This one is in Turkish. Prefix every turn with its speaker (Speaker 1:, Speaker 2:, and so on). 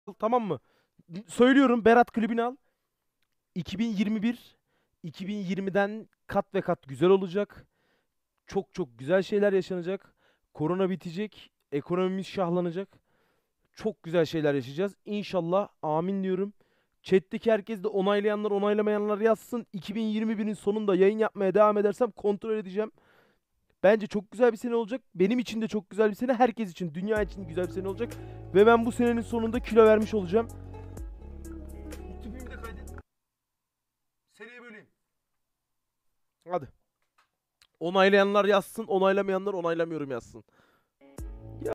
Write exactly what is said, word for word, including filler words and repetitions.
Speaker 1: Tamam mı? Söylüyorum, Berat klibini al. iki bin yirmi bir iki bin yirmiden kat ve kat güzel olacak. Çok çok güzel şeyler yaşanacak. Korona bitecek. Ekonomimiz şahlanacak. Çok güzel şeyler yaşayacağız. İnşallah, amin diyorum. Chat'teki herkes de onaylayanlar onaylamayanlar yazsın. iki bin yirmi birin sonunda yayın yapmaya devam edersem kontrol edeceğim. Bence çok güzel bir sene olacak. Benim için de çok güzel bir sene. Herkes için, dünya için güzel bir sene olacak. Ve ben bu senenin sonunda kilo vermiş olacağım. Tüpümü de kaydet. Seneye böleyim. Hadi. Onaylayanlar yazsın, onaylamayanlar onaylamıyorum yazsın.